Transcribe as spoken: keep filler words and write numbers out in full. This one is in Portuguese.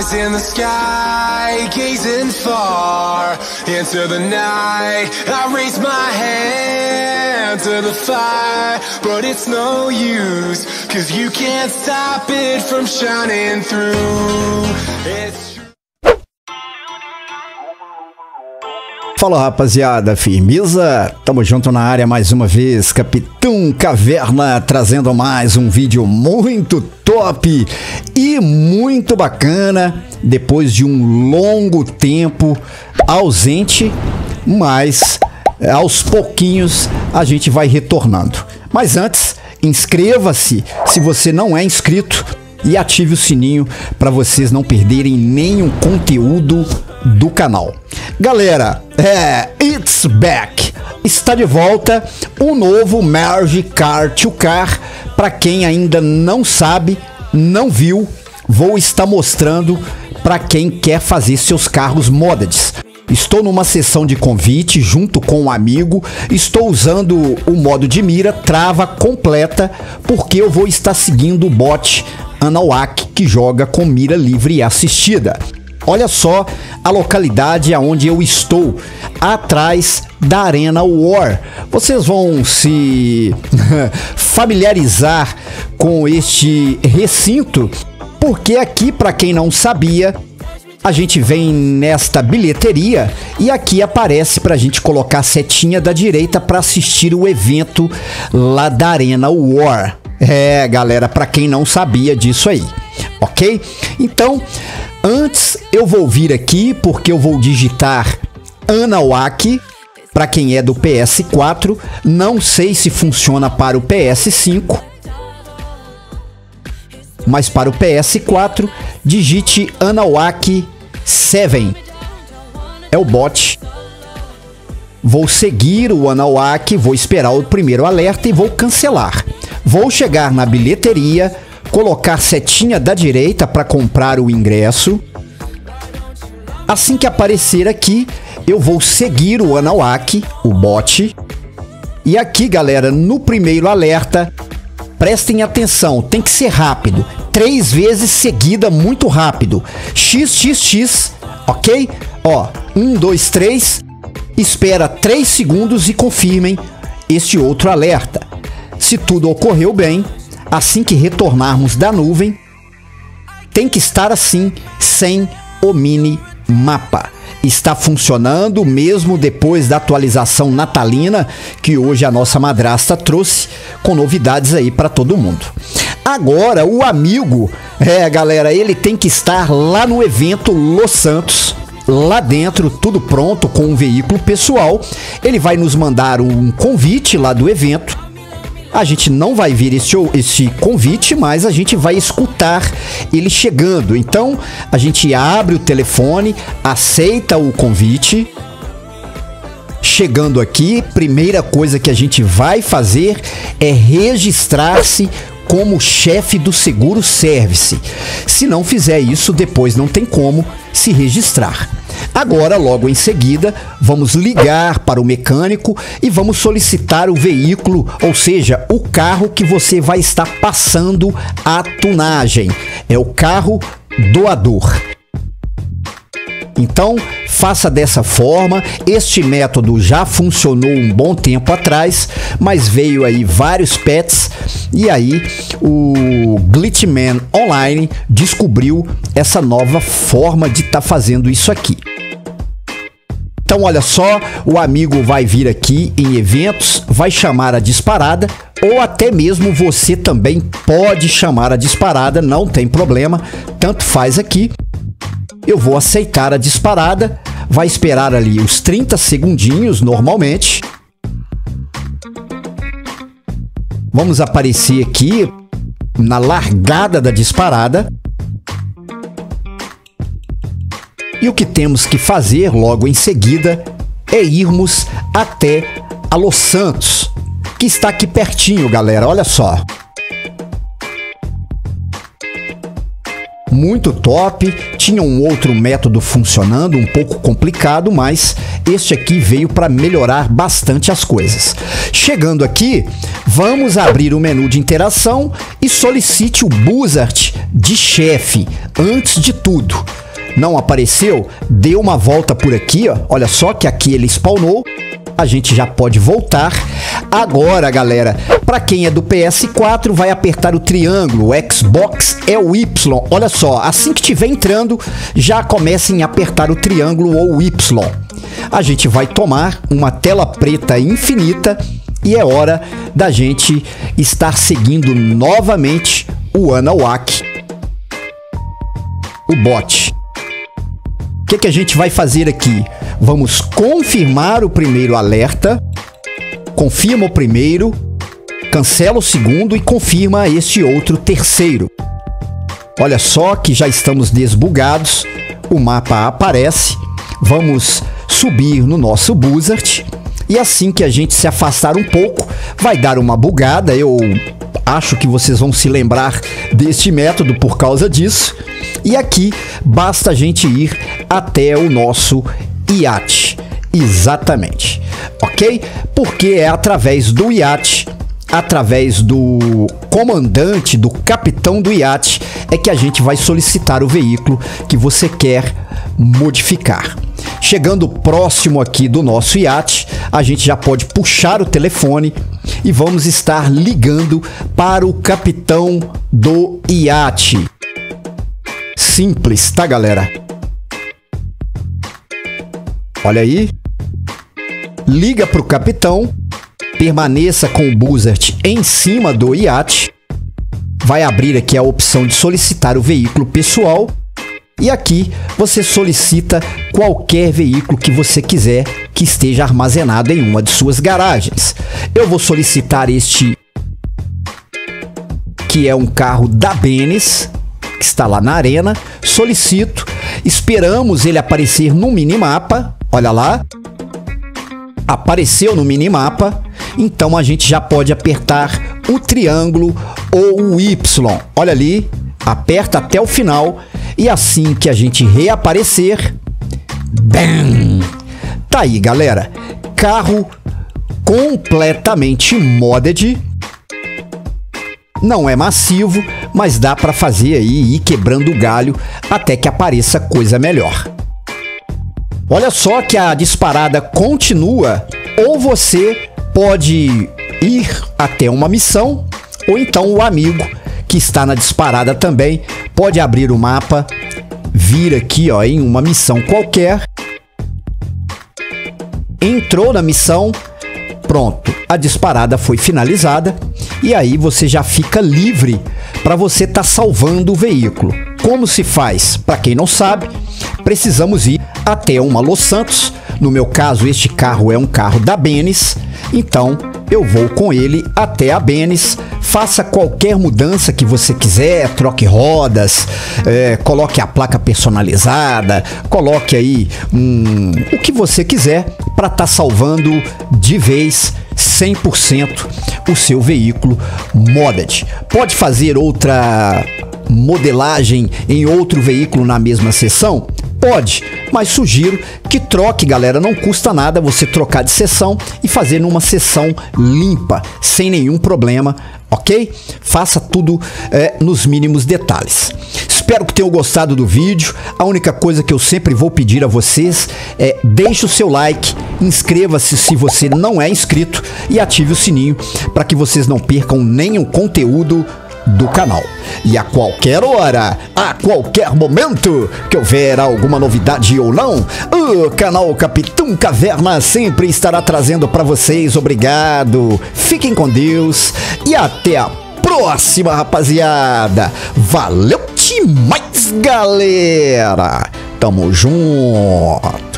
eyes in the sky, gazing far into the night. I raise my hand to the fire, but it's no use, cause you can't stop it from shining through. It's Fala, rapaziada, firmeza? Tamo junto na área mais uma vez, Capitão Caverna, trazendo mais um vídeo muito top e muito bacana, depois de um longo tempo ausente, mas aos pouquinhos a gente vai retornando. Mas antes, inscreva-se se você não é inscrito e ative o sininho para vocês não perderem nenhum conteúdo do canal. Galera, é, it's back, está de volta o novo Merge Car to Car. Para quem ainda não sabe, não viu, vou estar mostrando para quem quer fazer seus carros modded. Estou numa sessão de convite junto com um amigo, estou usando o modo de mira trava completa, porque eu vou estar seguindo o bot Anuak, que joga com mira livre e assistida. Olha só a localidade aonde eu estou, atrás da Arena War. Vocês vão se familiarizar com este recinto, porque aqui, para quem não sabia, a gente vem nesta bilheteria e aqui aparece para a gente colocar a setinha da direita para assistir o evento lá da Arena War. É, galera, para quem não sabia disso aí, ok? Então, antes eu vou vir aqui porque eu vou digitar Anuak para quem é do P S quatro. Não sei se funciona para o P S cinco, mas para o P S quatro digite Anuak sete. É o bot. Vou seguir o Anuak, vou esperar o primeiro alerta e vou cancelar. Vou chegar na bilheteria, colocar setinha da direita para comprar o ingresso. Assim que aparecer aqui, eu vou seguir o Anuak, o bot. E aqui, galera, no primeiro alerta, prestem atenção, tem que ser rápido. Três vezes seguida, muito rápido. X X X, ok? Ó, um, dois, três. Espera três segundos e confirmem este outro alerta. Se tudo ocorreu bem, assim que retornarmos da nuvem, tem que estar assim, sem o mini mapa. Está funcionando mesmo depois da atualização natalina que hoje a nossa madrasta trouxe, com novidades aí para todo mundo. Agora o amigo, é galera, ele tem que estar lá no evento Los Santos, lá dentro, tudo pronto com um veículo pessoal. Ele vai nos mandar um convite lá do evento. A gente não vai ver esse, esse convite, mas a gente vai escutar ele chegando. Então, a gente abre o telefone, aceita o convite. Chegando aqui, primeira coisa que a gente vai fazer é registrar-se como chefe do seguro service. Se não fizer isso, depois não tem como se registrar. Agora, logo em seguida, vamos ligar para o mecânico e vamos solicitar o veículo, ou seja, o carro que você vai estar passando a tunagem. É o carro doador. Então, faça dessa forma. Este método já funcionou um bom tempo atrás, mas veio aí vários patches e aí o Glitchman Online descobriu essa nova forma de estar tá fazendo isso aqui. Então, olha só, o amigo vai vir aqui em eventos, vai chamar a disparada, ou até mesmo você também pode chamar a disparada, não tem problema, tanto faz aqui. Eu vou aceitar a disparada, vai esperar ali os trinta segundinhos normalmente. Vamos aparecer aqui na largada da disparada. E o que temos que fazer logo em seguida é irmos até a Los Santos, que está aqui pertinho, galera, olha só. muito top. Tinha um outro método funcionando, um pouco complicado, mas este aqui veio para melhorar bastante as coisas. Chegando aqui, vamos abrir o menu de interação e solicite o Buzzard de chefe, antes de tudo. Não apareceu? Dê uma volta por aqui, ó. Olha só que aqui ele spawnou. A gente já pode voltar. Agora, galera, para quem é do P S quatro, vai apertar o triângulo. O Xbox é o Y. Olha só, assim que estiver entrando, já comecem a apertar o triângulo ou o Y. A gente vai tomar uma tela preta infinita e é hora da gente estar seguindo novamente o Anáhuac, o bot. O que que a gente vai fazer aqui? Vamos confirmar o primeiro alerta, confirma o primeiro, cancela o segundo e confirma este outro terceiro. Olha só que já estamos desbugados, o mapa aparece, vamos subir no nosso Buzzard e assim que a gente se afastar um pouco, vai dar uma bugada. Eu acho que vocês vão se lembrar deste método por causa disso. E aqui basta a gente ir até o nosso iate, exatamente, ok? Porque é através do iate, através do comandante, do capitão do iate, é que a gente vai solicitar o veículo que você quer modificar. Chegando próximo aqui do nosso iate, a gente já pode puxar o telefone e vamos estar ligando para o capitão do iate. Simples, tá, galera? Olha aí. Liga para o capitão, permaneça com o Buzzard em cima do iate. Vai abrir aqui a opção de solicitar o veículo pessoal. E aqui você solicita qualquer veículo que você quiser que esteja armazenado em uma de suas garagens. Eu vou solicitar este, que é um carro da Bennis, que está lá na arena. Solicito, esperamos ele aparecer no minimapa. Olha lá, apareceu no minimapa. Então a gente já pode apertar o triângulo ou o Y. Olha ali, aperta até o final e assim que a gente reaparecer, bam! Tá aí, galera, carro completamente modded. Não é massivo, mas dá para fazer aí e ir quebrando o galho até que apareça coisa melhor. Olha só que a disparada continua, ou você pode ir até uma missão, ou então o amigo que está na disparada também pode abrir o mapa, vir aqui ó, em uma missão qualquer, entrou na missão, pronto, a disparada foi finalizada e aí você já fica livre para você estar tá salvando o veículo. Como se faz? Para quem não sabe, precisamos ir até uma Los Santos. No meu caso, este carro é um carro da Bennis, então eu vou com ele até a Bennis. Faça qualquer mudança que você quiser, troque rodas, é, coloque a placa personalizada, coloque aí um, o que você quiser para estar tá salvando de vez cem por cento o seu veículo modded. Pode fazer outra modelagem em outro veículo na mesma sessão? Pode, mas sugiro que troque, galera. Não custa nada você trocar de sessão e fazer numa sessão limpa, sem nenhum problema, ok? Faça tudo é, nos mínimos detalhes. Espero que tenham gostado do vídeo. A única coisa que eu sempre vou pedir a vocês é deixe o seu like, inscreva-se se você não é inscrito e ative o sininho para que vocês não percam nenhum conteúdo do canal. E a qualquer hora, a qualquer momento que houver alguma novidade ou não, o canal Capitão Caverna sempre estará trazendo para vocês. Obrigado, fiquem com Deus e até a próxima, rapaziada. Valeu demais, galera. Tamo junto.